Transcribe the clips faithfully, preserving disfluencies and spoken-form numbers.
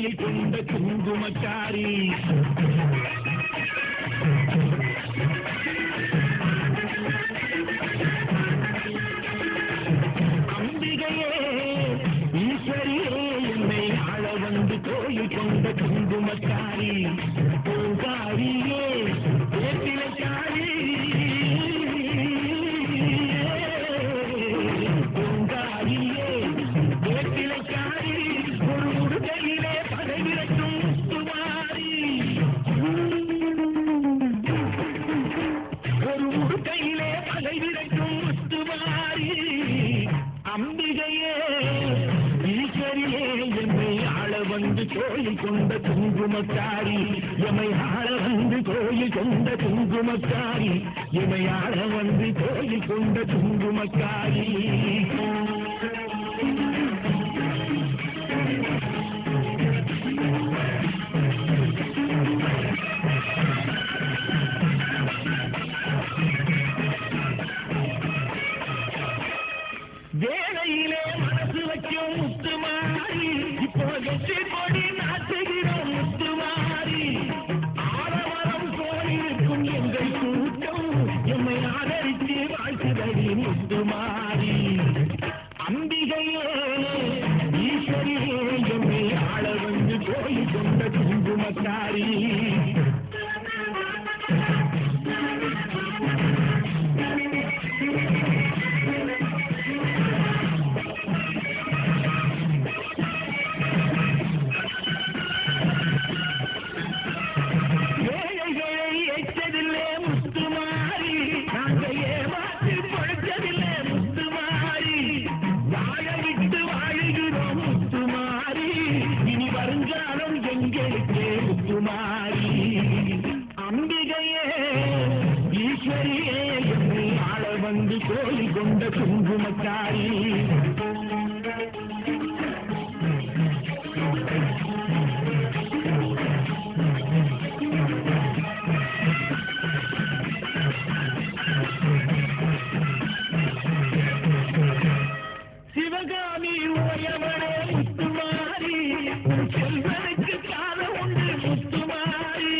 கோயில் கொண்ட குங்குமக்காரி அம்பிகையே ஈஸ்வரியே என்னை ஆள வந்து கோயில் கொண்ட குங்குமக்காரி பூங்காரியே வேப்பிலைக்காரி பூங்காரியே வேப்பிலைக்காரி ஒரு முடுகையிலே பதவிரட்டும் முத்துமாரி ஒரு முடுகையிலே பதவிரட்டும் முத்துமாரி அம்பிகையே ஈஸ்வரியே என்னை ஆள வந்து கோயில் கொண்ட குங்குமக்காரி எமை ஆள வந்து கோயில் கொண்ட குங்குமக்காரி எமை ஆள வந்து கோயில் கொண்ட குங்குமக்காரி வேலையிலே மனசு வைக்கும் முத்துமாரி இப்போ வெற்றி கொடி நாட்டுகிறோம் முத்துமாரி ஆரவரம் போயிருக்கும் எங்கள் கூட்டம் எம்மை ஆதரித்து வாழ்த்துதடி முத்துமாரி அம்பிகையே ஈஸ்வரியே எம்மை ஆள வந்து கோயில் கொண்ட குங்குமக்காரி அம்பிகையே ஈஸ்வரியே என்னை ஆள வந்து கோயில் கொண்ட குங்குமக்காரி சிவகாமி உயவனே முத்துமாரி செல்வனுக்கு கால உண்டு முத்துமாரி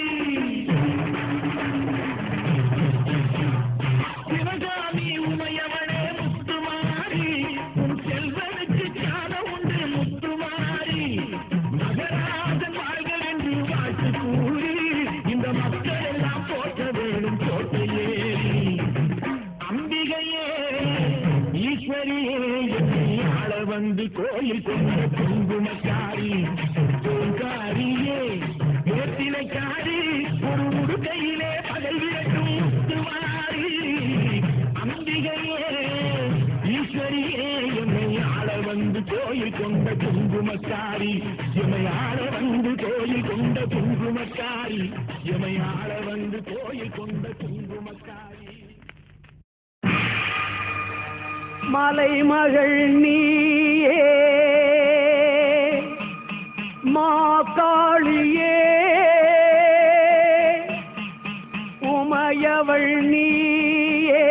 சிவகாமி உமையவனே முத்துமாரி செல்வனுக்கு கால உண்டு முத்துமாரி மகராஜன் வாழ்கள் என்று வாழ்த்து கூறி இந்த மக்கள் எல்லாம் போற்ற வேணும் கோட்டையே அம்பிகையே ஈஸ்வரியே என்னை ஆள வந்து கோயில் கொண்ட குங்குமக்காரி பூங்காரியே வேப்பிலைக்காரி ஒரு உடுக்கையிலே பகல் விரட்டும் முத்துமாரி அம்பிகையே ஈஸ்வரியே என்னை ஆள வந்து கோயில் கொண்ட குங்குமக்காரி எமை ஆள வந்து கோயில் கொண்ட குங்குமக்காரி எமை ஆள வந்து கோயில் கொண்ட குங்குமக்காரி மலைமகள் நீயே மாகாளியே உமையவள் நீயே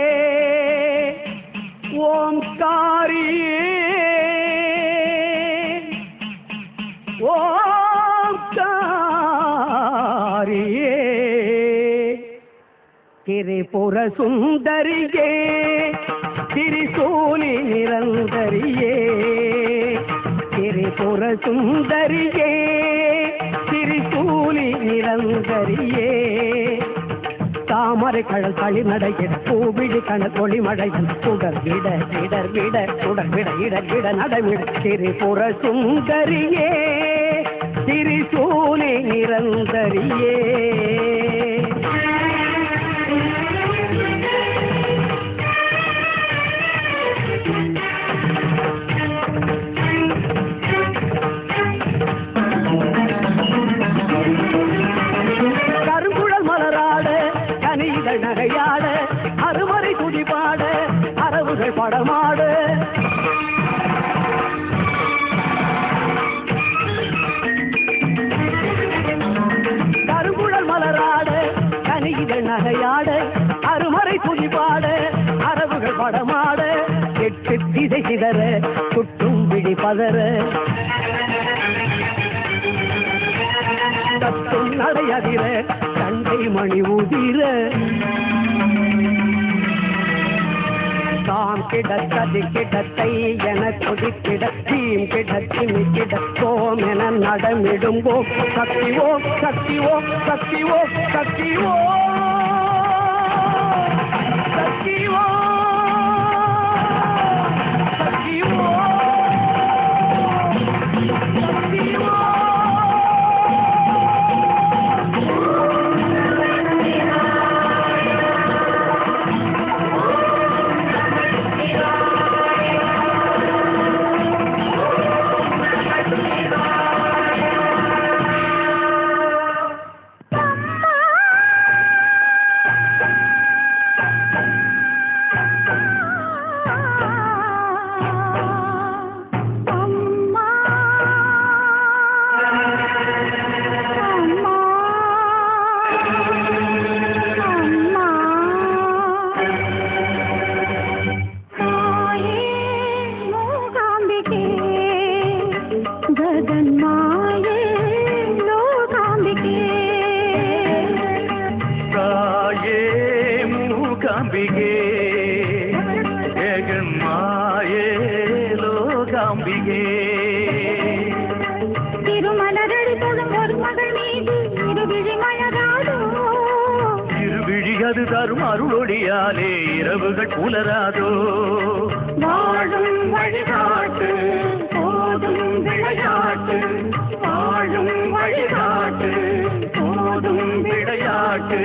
ஓம்காரியே ஓம்காரியே திரிபுர சுந்தரியே திரிசூலி நிரந்தரியே திரிபுர சுந்தரியே திரிசூலி நிரந்தரியே தாமரை கடல் களி நடையிட பூவிழி கணல் ஒளிமடையில் சுடர் விட இடர் விட சுடர் விட இடர் விட நடமிட திரிபுர சுந்தரியே திரிசூலி நிரந்தரியே நகையாட அறுவரை துதிப்பாட அரவுகள் படமாட கருங்குழல் மலராட கனிகள் நகையாட அறுவரை துதிப்பாட அரவுகள் படமாட எட்டு திசை சிதற சுட்டும் விழி பதற கத்தும் நடையதிர சண்டை மணி உதிர தாம் கிடத்தது கிடத்தை என கொதிக்கிட தீம் கிடத்திமி கிடத்தோம் என நடமிடும்போ சக்திவோ சக்திவோ சக்திவோ சக்திவோ சக்திவோ சக்திவோ சக்திவோ தரும் அருளொடியாலே இரவுகள் புலராதோ வாழும் வழிகாட்டு போதும் விளையாட்டு வாழும் வழிகாட்டு போதும் விளையாட்டு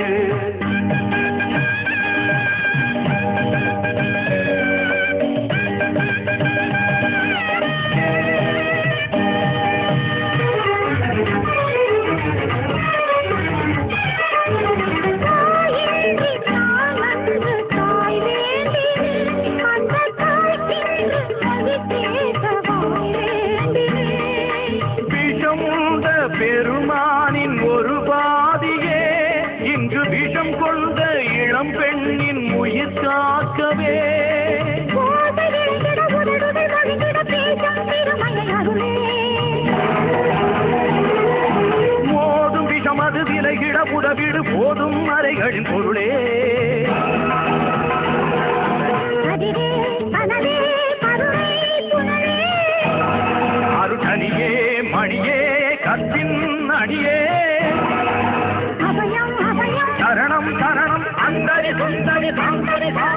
பெருமானின் ஒரு பாதியே இன்று விஷம் கொண்ட இளம் பெண்ணின் உயிர் காக்கவே மோதும் விஷம் அது விலகிட புடவிடு போதும் அறைகளின் பொருளே அருகனியே மணியே கத்தின் அடியே சரணம் சரணம் அந்தரி சுந்தரி சாந்தரி